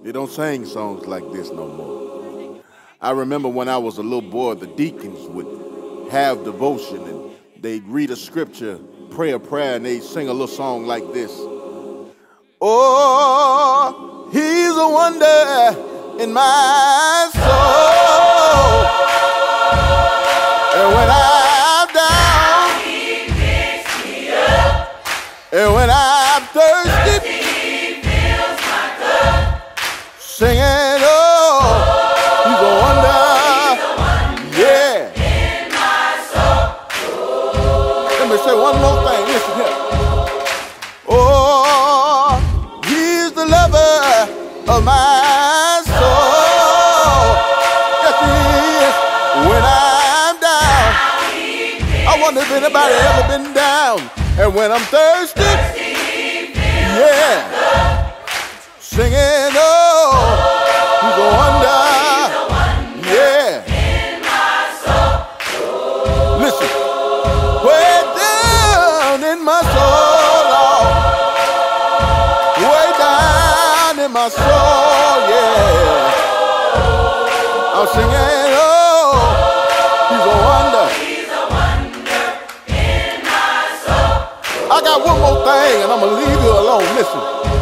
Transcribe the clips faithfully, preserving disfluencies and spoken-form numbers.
They don't sing songs like this no more. I remember when I was a little boy, the deacons would have devotion and they'd read a scripture, pray a prayer, and they'd sing a little song like this. Oh, he's a wonder in my soul. And when I'm down, he picks me up. And when I'm thirsty, he fills my cup. Singing, oh, he's a wonder, yeah, in my soul. Let me say one more thing, listen here. Oh, he's the lover of my soul. Yes, he is. When I'm down, I wonder if anybody ever been down. And when I'm thirsty, yeah, singing, oh, he's a wonder, yeah. Listen, way down in my soul, Lord. Way down in my soul, yeah. I'm singing, oh, he's a wonder. I got one more thing, and I'm gonna leave you alone. Listen.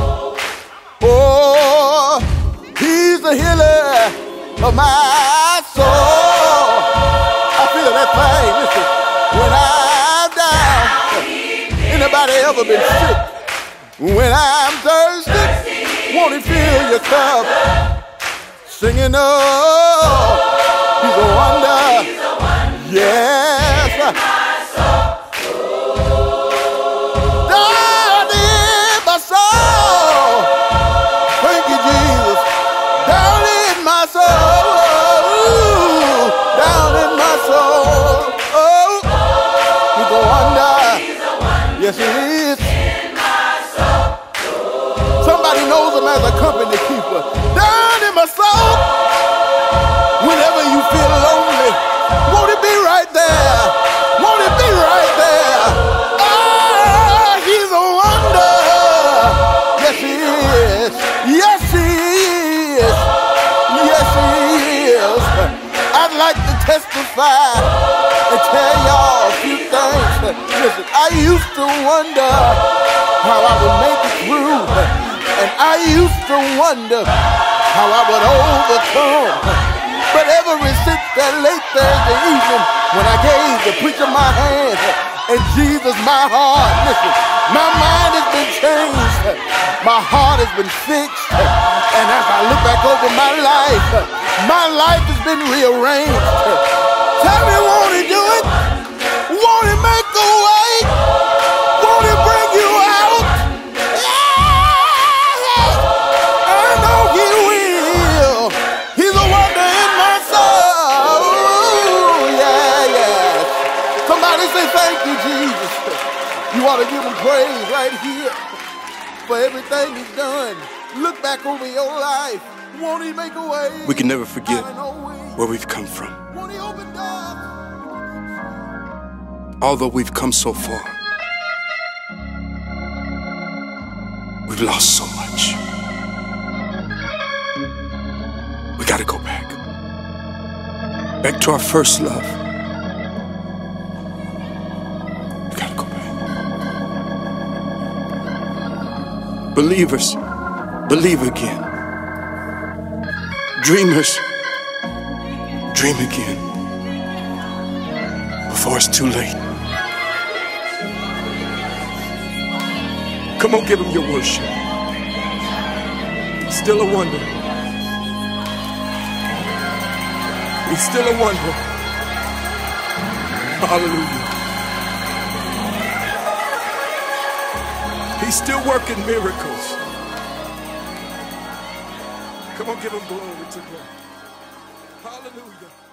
Oh, he's the healer of my soul. I feel that thing. Listen. When I'm down, anybody ever been sick? When I'm thirsty, won't he fill your cup? Singing, oh, he's a wonder. Yes. Down in my soul. Thank you, Jesus. Down in my soul. Down in my soul. Oh, he's a wonder. Yes, he is. Somebody knows him as a company keeper. Down in my soul. Whenever you feel lonely, won't he be right there? Won't he be right there? Ah, he's a wonder. Yes, he is. Yes, he is. Yes, he is. I'd like to testify and tell y'all a few things. Listen, I used to wonder how I would make it through. And I used to wonder how I would overcome. But ever since that late Thursday evening, when I gave the preacher my hand and Jesus my heart, listen, my mind has been changed. My heart has been fixed. And as I look back over my life, my life has been rearranged. Tell me, won't he do it? Won't he make a way? Won't he bring you out? Say thank you, Jesus. You ought to give him praise right here for everything he's done. Look back over your life. Won't he make a way? We can never forget where we've come from. Won't he open doors? Although we've come so far, we've lost so much. We gotta go back. Back to our first love. Believers, believe again. Dreamers, dream again before it's too late. Come on, give him your worship. He's still a wonder. He's still a wonder. Hallelujah. He's still working miracles. Come on, give him glory today. Hallelujah.